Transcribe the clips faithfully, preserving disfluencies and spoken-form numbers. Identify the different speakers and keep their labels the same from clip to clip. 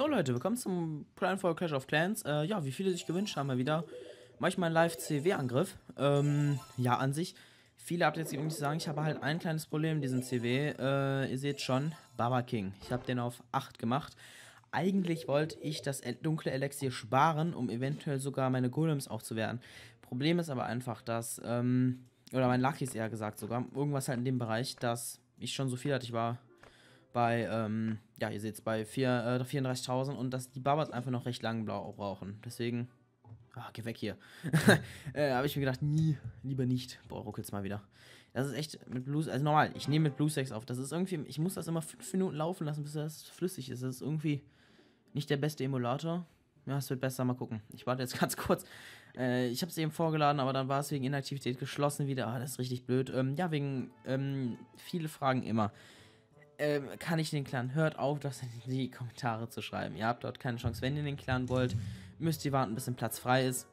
Speaker 1: So Leute, willkommen zum Planetfall Clash of Clans. Äh, ja, wie viele sich gewünscht haben, mal wieder. Mach ich mal einen Live-C W-Angriff. Ähm, ja, an sich. Viele habt jetzt irgendwie zu sagen, ich habe halt ein kleines Problem, diesen C W. Äh, ihr seht schon, Baba King. Ich habe den auf acht gemacht. Eigentlich wollte ich das el- dunkle Elixier sparen, um eventuell sogar meine Golems aufzuwerten. Problem ist aber einfach, dass, ähm, oder mein Luckys eher gesagt sogar, irgendwas halt in dem Bereich, dass ich schon so viel hatte. Ich war bei, ähm, ja, ihr seht es, bei vier, äh, vierunddreißigtausend und dass die Babas einfach noch recht lang blau brauchen. Deswegen, ah, geh weg hier. äh, habe ich mir gedacht, nie, lieber nicht. Boah, ruckelt's mal wieder. Das ist echt mit Blue, also normal, ich nehme mit Blue Stacks auf. Das ist irgendwie, ich muss das immer fünf Minuten laufen lassen, bis das flüssig ist. Das ist irgendwie nicht der beste Emulator. Ja, es wird besser, mal gucken. Ich warte jetzt ganz kurz. Äh, ich habe es eben vorgeladen, aber dann war es wegen Inaktivität geschlossen wieder. Ah, das ist richtig blöd. Ähm, ja, wegen, ähm, viele Fragen immer. Ähm, kann ich den Clan? Hört auf, das in die Kommentare zu schreiben. Ihr habt dort keine Chance. Wenn ihr den Clan wollt, müsst ihr warten, bis ein Platz frei ist.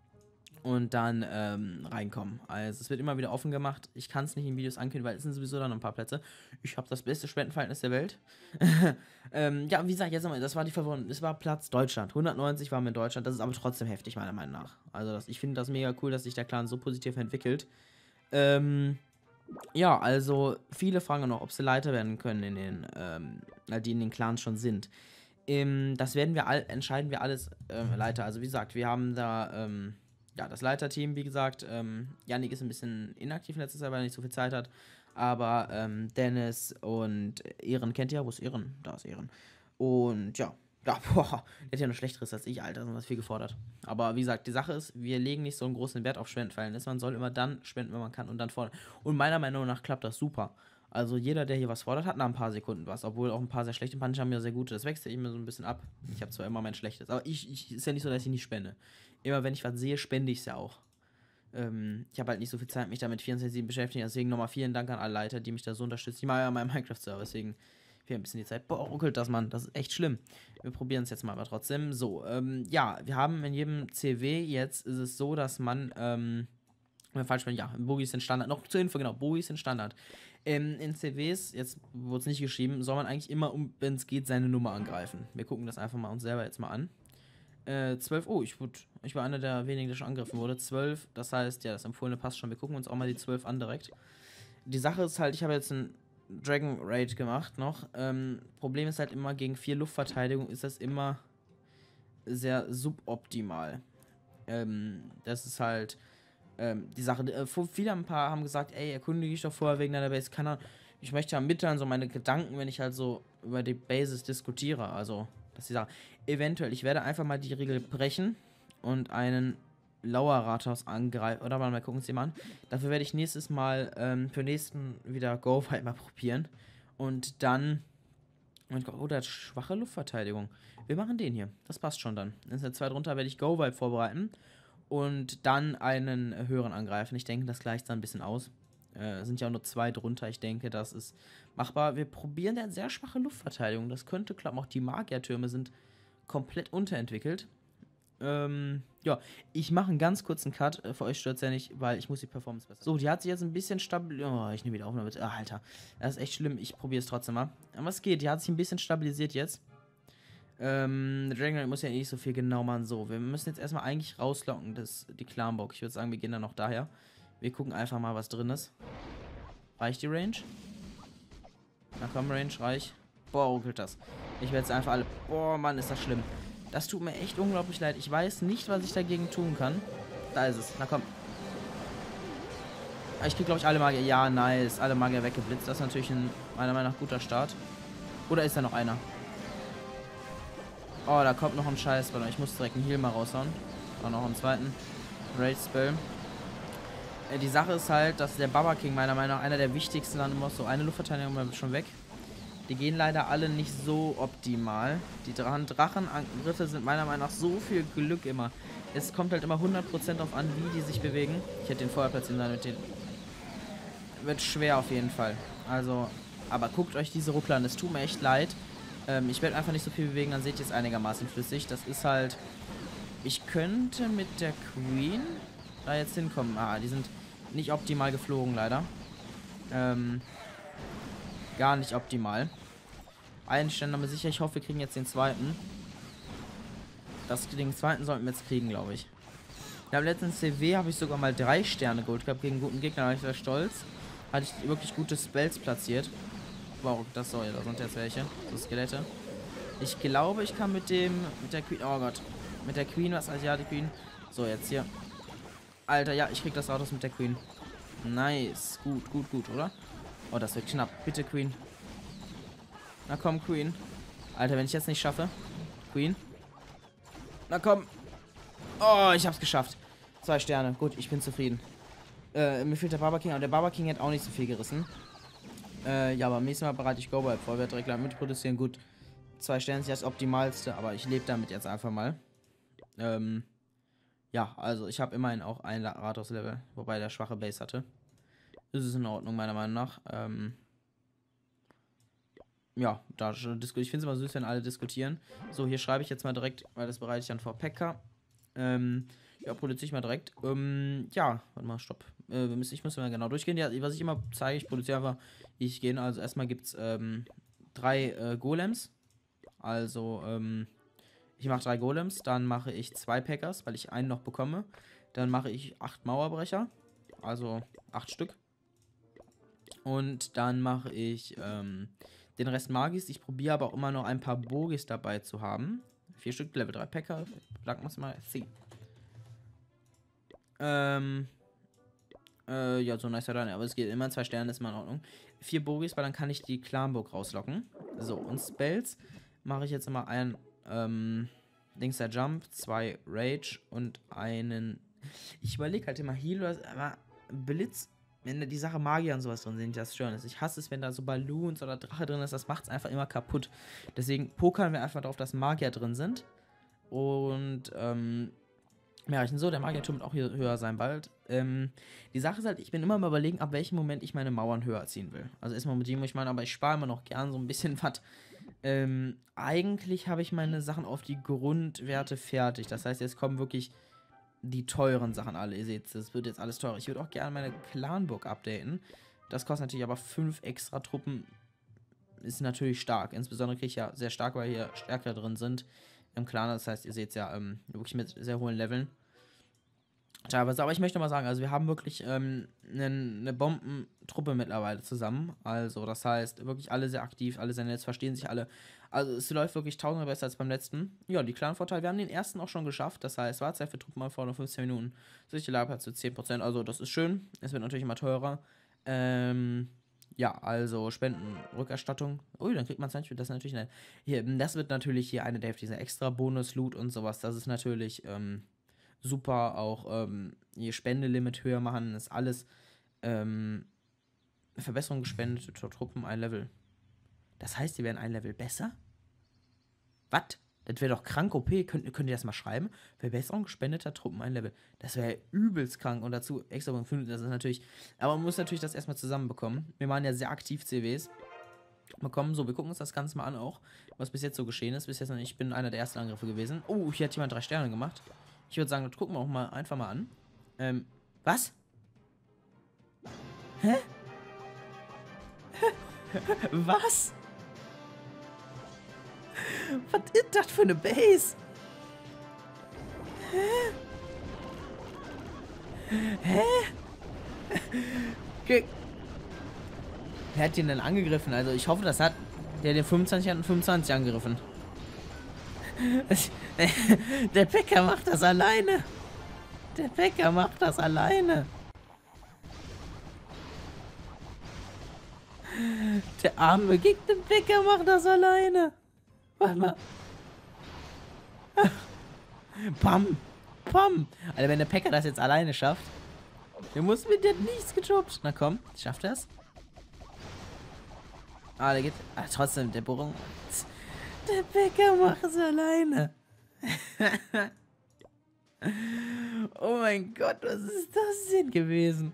Speaker 1: Und dann ähm, reinkommen. Also es wird immer wieder offen gemacht. Ich kann es nicht in Videos ankündigen, weil es sind sowieso dann noch ein paar Plätze. Ich habe das beste Spendenverhältnis der Welt. ähm, ja, wie gesagt, jetzt nochmal, das war die Verwirrung. Es war Platz Deutschland. hundertneunzig waren wir in Deutschland. Das ist aber trotzdem heftig, meiner Meinung nach. Also das, ich finde das mega cool, dass sich der Clan so positiv entwickelt. Ähm... Ja, also viele fragen noch, ob sie Leiter werden können in den, ähm, die in den Clans schon sind. Ähm, das werden wir all, entscheiden wir alles ähm, Leiter. Also wie gesagt, wir haben da ähm, ja das Leiterteam, wie gesagt. Ähm, Yannick ist ein bisschen inaktiv in letzter Zeit, weil er nicht so viel Zeit hat. Aber ähm, Dennis und Ehren kennt ihr? Wo ist Ehren? Da ist Ehren. Und ja. Ja, boah, der hat ja noch Schlechteres als ich, Alter, das ist viel gefordert. Aber wie gesagt, die Sache ist, wir legen nicht so einen großen Wert auf Spendenverhältnis. Man soll immer dann spenden, wenn man kann und dann fordern. Und meiner Meinung nach klappt das super. Also jeder, der hier was fordert, hat nach ein paar Sekunden was. Obwohl auch ein paar sehr schlechte Punch haben ja sehr gute. Das wechselt immer so ein bisschen ab. Ich habe zwar immer mein schlechtes, aber ich, ich ist ja nicht so, dass ich nicht spende. Immer wenn ich was sehe, spende ich es ja auch. Ähm, ich habe halt nicht so viel Zeit, mich damit vierundzwanzig sieben beschäftigen. Deswegen nochmal vielen Dank an alle Leiter, die mich da so unterstützen. Die machen ja meinen Minecraft-Server, deswegen fehlt ein bisschen die Zeit. Boah, ruckelt das, Mann. Das ist echt schlimm. Wir probieren es jetzt mal, aber trotzdem. So, ähm, ja, wir haben in jedem C W jetzt ist es so, dass man, ähm, falsch bin, ja, Bogies sind Standard. Noch zur Info, genau, Bogies sind Standard. Ähm, in C Ws, jetzt wurde es nicht geschrieben, soll man eigentlich immer, um, wenn es geht, seine Nummer angreifen. Wir gucken das einfach mal uns selber jetzt mal an. Äh, zwölf, oh, ich, wurde, ich war einer der wenigen, der schon angegriffen wurde. zwölf, das heißt, ja, das empfohlene passt schon. Wir gucken uns auch mal die zwölf an direkt. Die Sache ist halt, ich habe jetzt ein Dragon Raid gemacht noch. Ähm, Problem ist halt immer, gegen vier Luftverteidigung ist das immer sehr suboptimal. Ähm, das ist halt ähm, die Sache. Äh, viele ein paar haben gesagt, ey, erkundige dich doch vorher wegen deiner Base. Kann er, ich möchte ja mitteilen, so meine Gedanken, wenn ich halt so über die Bases diskutiere. Also, dass sie sagen, eventuell, ich werde einfach mal die Regel brechen und einen Lauer Rathaus angreifen. Oder mal gucken uns die mal an. Dafür werde ich nächstes Mal ähm, für nächsten wieder Go halt mal probieren. Und dann. Oh, der hat schwache Luftverteidigung. Wir machen den hier. Das passt schon dann. In der zwei drunter werde ich Go Vibe vorbereiten. Und dann einen höheren angreifen. Ich denke, das gleicht dann ein bisschen aus. Äh, sind ja auch nur zwei drunter. Ich denke, das ist machbar. Wir probieren, der hat sehr schwache Luftverteidigung. Das könnte klappen. Auch die Magiertürme sind komplett unterentwickelt. Ähm, ja, ich mache einen ganz kurzen Cut. Für euch stört es ja nicht, weil ich muss die Performance besser. So, die hat sich jetzt ein bisschen stabilisiert. Oh, ich nehme wieder auf, bitte. Ah, Alter. Das ist echt schlimm. Ich probiere es trotzdem mal. Aber es geht. Die hat sich ein bisschen stabilisiert jetzt. Ähm, der Dragon muss ja nicht so viel genau machen. So, wir müssen jetzt erstmal eigentlich rauslocken, das, die Clanbock. Ich würde sagen, wir gehen dann noch daher. Wir gucken einfach mal, was drin ist. Reicht die Range? Na komm, Range, reich. Boah, ruckelt das. Ich werde jetzt einfach alle... Boah, Mann, ist das schlimm. Das tut mir echt unglaublich leid. Ich weiß nicht, was ich dagegen tun kann. Da ist es. Na komm. Ich kriege, glaube ich, alle Magier. Ja, nice. Alle Magier weggeblitzt. Das ist natürlich ein, meiner Meinung nach, guter Start. Oder ist da noch einer? Oh, da kommt noch ein Scheiß. Warte, ich muss direkt einen Heal mal raushauen. Auch noch einen zweiten. Raid Spell. Äh, die Sache ist halt, dass der Baba King meiner Meinung nach einer der wichtigsten dann immer so eine Luftverteidigung ist schon weg. Die gehen leider alle nicht so optimal. Die Drachenangriffe sind meiner Meinung nach so viel Glück immer. Es kommt halt immer hundert Prozent darauf an, wie die sich bewegen. Ich hätte den vorher platzieren sollen mit den... Wird schwer auf jeden Fall. Also, aber guckt euch diese Ruckler an. Es tut mir echt leid. Ähm, ich werde einfach nicht so viel bewegen, dann seht ihr es einigermaßen flüssig. Das ist halt... Ich könnte mit der Queen da jetzt hinkommen. Ah, die sind nicht optimal geflogen, leider. Ähm... Gar nicht optimal. Einen Ständer sicher. Ich hoffe, wir kriegen jetzt den zweiten. Das, den zweiten sollten wir jetzt kriegen, glaube ich. Ja, im letzten C W habe ich sogar mal drei Sterne geholt gehabt gegen guten Gegner, da war ich sehr stolz. Hatte ich wirklich gute Spells platziert. Wow, das soll, da sind jetzt welche. So Skelette. Ich glaube, ich kann mit dem, mit der Queen, oh Gott. Mit der Queen, was, also ja, die Queen. So, jetzt hier. Alter, ja, ich krieg das Autos mit der Queen. Nice. Gut, gut, gut, oder? Oh, das wird knapp. Bitte, Queen. Na komm, Queen. Alter, wenn ich jetzt nicht schaffe. Queen. Na komm. Oh, ich hab's geschafft. Zwei Sterne. Gut, ich bin zufrieden. Äh, mir fehlt der Barber King, aber der Barber King hat auch nicht so viel gerissen. Äh, ja, aber am nächsten Mal bereite ich Go-Ball vor. Werde direkt mitproduzieren. Gut. Zwei Sterne ist das Optimalste, aber ich lebe damit jetzt einfach mal. Ähm, ja, also ich habe immerhin auch ein Rathaus-Level, wobei der schwache Base hatte. Ist es in Ordnung, meiner Meinung nach. Ähm, ja, da ich finde es immer süß, wenn alle diskutieren. So, hier schreibe ich jetzt mal direkt, weil das bereite ich dann vor Pekka. Ähm, ja, produziere ich mal direkt. Ähm, ja, warte mal, stopp. Äh, wir müssen, ich muss mal genau durchgehen. Ja, was ich immer zeige, ich produziere einfach, ich gehe. Also erstmal gibt es ähm, drei äh, Golems. Also, ähm, ich mache drei Golems, dann mache ich zwei Packers, weil ich einen noch bekomme. Dann mache ich acht Mauerbrecher, also acht Stück. Und dann mache ich ähm, den Rest Magis. Ich probiere aber auch immer noch ein paar Bogis dabei zu haben. Vier Stück, Level drei Packer. Sagen wir es mal. C. Ähm. Äh, ja, so nice dann. Aber es geht immer. Zwei Sterne ist mal in Ordnung. Vier Bogis, weil dann kann ich die Clanburg rauslocken. So, und Spells mache ich jetzt immer einen. Ähm. Links der Jump, zwei Rage und einen. Ich überlege halt immer Heal oder. Aber Blitz. Wenn da die Sache Magier und sowas drin sind, das schön ist. Ich hasse es, wenn da so Balloons oder Drache drin ist, das macht es einfach immer kaputt. Deswegen pokern wir einfach darauf, dass Magier drin sind. Und, ähm, ja, ich so, der Magierturm wird auch hier höher sein bald. Ähm, die Sache ist halt, ich bin immer mal überlegen, ab welchem Moment ich meine Mauern höher ziehen will. Also erstmal mit dem, ich meine, aber ich spare immer noch gern so ein bisschen was. Ähm, eigentlich habe ich meine Sachen auf die Grundwerte fertig. Das heißt, jetzt kommen wirklich die teuren Sachen alle. Ihr seht, das wird jetzt alles teurer. Ich würde auch gerne meine Clanburg updaten. Das kostet natürlich aber fünf extra Truppen. Ist natürlich stark. Insbesondere kriege ich ja sehr stark, weil hier Stärker drin sind im Clan. Das heißt, ihr seht es ja ähm, wirklich mit sehr hohen Leveln. Teilweise, aber ich möchte mal sagen, also wir haben wirklich ähm, eine, eine Bombentruppe mittlerweile zusammen. Also das heißt, wirklich alle sehr aktiv, alle sehr nett, verstehen sich alle. Also es läuft wirklich tausendmal besser als beim letzten. Ja, die Clan-Vorteil, wir haben den ersten auch schon geschafft. Das heißt, Wartzeit für Truppenaufbau noch fünfzehn Minuten. Sich die Lagerplatz zu zehn Prozent, also das ist schön. Es wird natürlich immer teurer. Ähm, ja, also Spendenrückerstattung. Ui, dann kriegt man es das ist natürlich nett. Hier, das wird natürlich hier eine der dieser extra Bonus-Loot und sowas. Das ist natürlich, ähm, super, auch ähm, ihr Spendelimit höher machen, ist alles ähm, Verbesserung gespendet für Truppen ein Level. Das heißt, die werden ein Level besser? Was? Das wäre doch krank O P. Könnt, könnt ihr das mal schreiben? Verbesserung gespendeter Truppen ein Level. Das wäre übelst krank. Und dazu extra fünf, das ist natürlich. Aber man muss natürlich das erstmal zusammenbekommen. Wir machen ja sehr aktiv C Ws. Bekommen. So, wir gucken uns das Ganze mal an auch, was bis jetzt so geschehen ist. Bis jetzt noch nicht, ich bin einer der ersten Angriffe gewesen. Oh, hier hat jemand drei Sterne gemacht. Ich würde sagen, das gucken wir auch mal einfach mal an. Ähm, was? Hä? Was? Was ist das für eine Base? Hä? Hä? Okay. Wer hat den denn angegriffen? Also ich hoffe, das hat der den fünfundzwanzig hat den fünfundzwanzig angegriffen. Der Bäcker macht das alleine. Der Bäcker macht das alleine. Der arme Gegner Bäcker macht das alleine. Warte mal. Pam. Pam. Also wenn der Bäcker das jetzt alleine schafft, der muss mit der nichts gejobbt. Na komm, schafft er es? Ah, der geht. Ah, trotzdem, der Bohrung. Der Bäcker macht es alleine. Oh mein Gott, was ist das denn gewesen?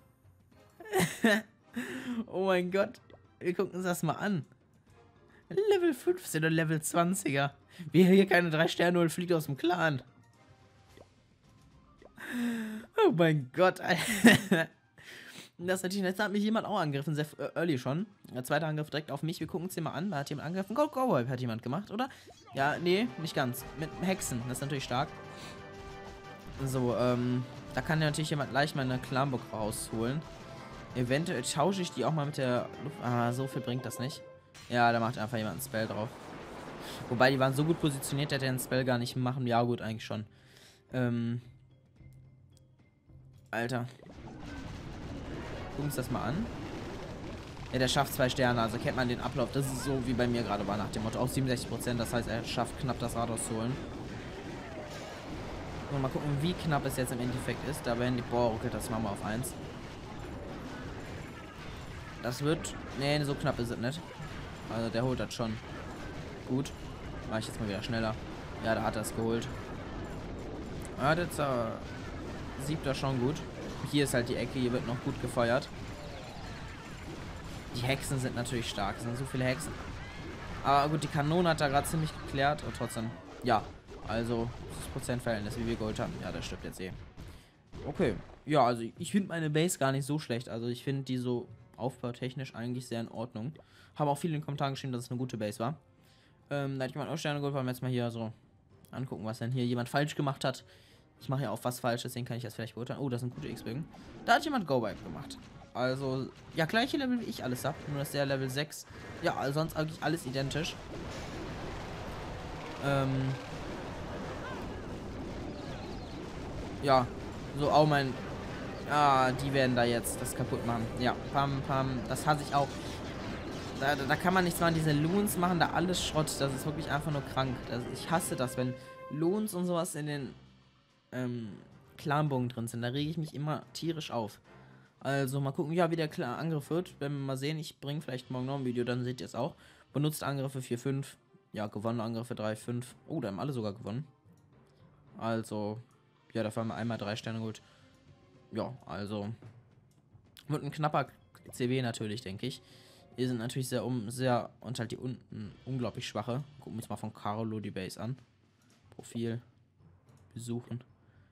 Speaker 1: Oh mein Gott. Wir gucken uns das mal an. Level fünfzehn oder Level zwanziger. Wer hier keine drei Sterne holt, fliegt aus dem Clan. Oh mein Gott, Alter. Das ist natürlich, jetzt hat mich jemand auch angegriffen, sehr äh, early schon. Der zweite Angriff direkt auf mich. Wir gucken uns den mal an. Da hat jemand angegriffen. Go, go, go, hat jemand gemacht, oder? Ja, nee, nicht ganz. Mit Hexen, das ist natürlich stark. So, ähm, da kann ja natürlich jemand leicht mal eine Clanburg rausholen. Eventuell tausche ich die auch mal mit der Luft. Ah, so viel bringt das nicht. Ja, da macht einfach jemand einen Spell drauf. Wobei, die waren so gut positioniert, der hätte den Spell gar nicht machen. Ja, gut, eigentlich schon. Ähm. Alter. Gucken wir uns das mal an. Ja, der schafft zwei Sterne, also kennt man den Ablauf. Das ist so, wie bei mir gerade war, nach dem Motto. Auch siebenundsechzig Prozent, das heißt, er schafft knapp das Rathaus zu holen. So, mal gucken, wie knapp es jetzt im Endeffekt ist. Da werden die... Boah, okay, das machen wir auf eins. Das wird... Nee, so knapp ist es nicht. Also, der holt das schon. Gut. Mach ich jetzt mal wieder schneller. Ja, da hat er es geholt. Ja, jetzt äh, siebt er schon gut. Hier ist halt die Ecke, hier wird noch gut gefeuert. Die Hexen sind natürlich stark. Es sind so viele Hexen. Aber gut, die Kanone hat da gerade ziemlich geklärt. Und trotzdem, ja. Also, das Prozentverhältnis, wie wir geholt haben. Ja, das stimmt jetzt eh. Okay. Ja, also ich finde meine Base gar nicht so schlecht. Also ich finde die so aufbautechnisch eigentlich sehr in Ordnung. Haben auch viele in den Kommentaren geschrieben, dass es eine gute Base war. Ähm, da hat jemand auch Sterne geholt. Wollen wir jetzt mal hier so angucken, was denn hier jemand falsch gemacht hat. Ich mache ja auch was falsch, deswegen kann ich das vielleicht beurteilen. Oh, das sind gute X-Bögen. Da hat jemand Go-Wipe gemacht. Also, ja, gleiche Level wie ich alles habe. Nur dass der Level sechs. Ja, also sonst eigentlich alles identisch. Ähm. Ja, so auch mein... Ah, die werden da jetzt das kaputt machen. Ja, pam, pam. Das hasse ich auch. Da, da, da kann man nichts machen. Diese Loons machen da alles Schrott. Das ist wirklich einfach nur krank. Das, ich hasse das, wenn Loons und sowas in den ähm, Clanbogen drin sind. Da rege ich mich immer tierisch auf. Also mal gucken, ja, wie der Klar Angriff wird. Wenn wir mal sehen, ich bringe vielleicht morgen noch ein Video, dann seht ihr es auch. Benutzt Angriffe vier, fünf. Ja, gewonnene Angriffe drei, fünf. Oh, da haben alle sogar gewonnen. Also, ja, da haben wir einmal drei Sterne geholt. Ja, also wird ein knapper C W natürlich, denke ich. Hier sind natürlich sehr um, sehr und halt die unten unglaublich schwache. Gucken wir uns mal von Carlo die Base an. Profil. Besuchen.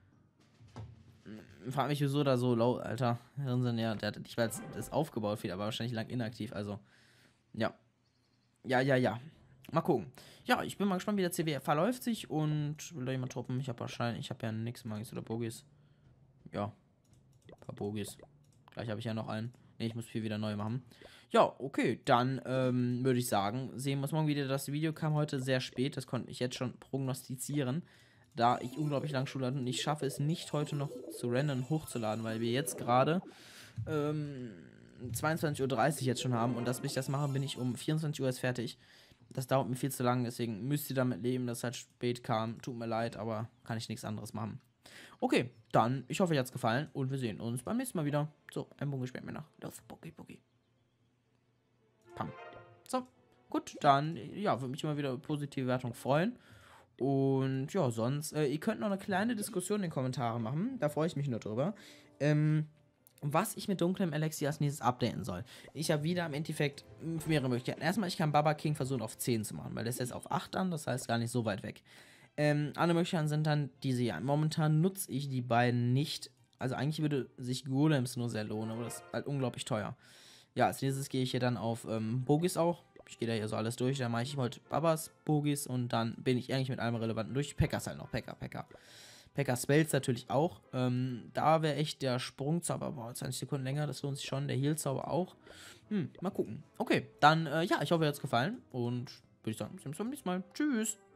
Speaker 1: Frag mich, wieso da so low, Alter. Hirnsinn, ja, der hat nicht mal das aufgebaut viel, aber wahrscheinlich lang inaktiv, also. Ja. Ja, ja, ja. Mal gucken. Ja, ich bin mal gespannt, wie der C W verläuft sich und will da jemand toppen. Ich habe wahrscheinlich, ich habe ja nichts Magis oder Bogies. Ja. Ein paar Bogies. Gleich habe ich ja noch einen. Ne, ich muss viel wieder neu machen. Ja, okay, dann ähm, würde ich sagen, sehen wir uns morgen wieder. Das Video kam heute sehr spät, das konnte ich jetzt schon prognostizieren, da ich unglaublich lang Schule hatte und ich schaffe es nicht heute noch zu rendern hochzuladen, weil wir jetzt gerade ähm, zweiundzwanzig Uhr dreißig jetzt schon haben und dass bis ich das mache, bin ich um vierundzwanzig Uhr erst fertig. Das dauert mir viel zu lang, deswegen müsst ihr damit leben, dass es halt spät kam. Tut mir leid, aber kann ich nichts anderes machen. Okay, dann, ich hoffe, euch hat es gefallen und wir sehen uns beim nächsten Mal wieder. So, ein Bogen sperrt mir nach. Los, Boogie, Boogie. Pam. So, gut, dann, ja, würde mich immer wieder positive Wertung freuen. Und ja, sonst, äh, ihr könnt noch eine kleine Diskussion in den Kommentaren machen. Da freue ich mich nur drüber. Ähm, was ich mit dunklem Elixier als nächstes updaten soll. Ich habe wieder im Endeffekt mehrere Möglichkeiten. Erstmal, ich kann Baba King versuchen auf zehn zu machen, weil das ist jetzt auf acht an, das heißt gar nicht so weit weg. Ähm, andere Möglichkeiten sind dann diese ja. Momentan nutze ich die beiden nicht. Also eigentlich würde sich Golems nur sehr lohnen, aber das ist halt unglaublich teuer. Ja, als nächstes gehe ich hier dann auf ähm, Bogies auch. Ich gehe da hier so alles durch. Da mache ich heute Babas, Bogies und dann bin ich eigentlich mit allem Relevanten durch. Pekkas halt noch. Pekka, Pekka. Pekka Spells natürlich auch. Ähm, da wäre echt der Sprungzauber. Boah, zwanzig Sekunden länger, das lohnt sich schon. Der Heal-Zauber auch. Hm, mal gucken. Okay, dann, äh, ja, ich hoffe, euch hat es gefallen. Und würde ich sagen, bis zum nächsten Mal. Tschüss.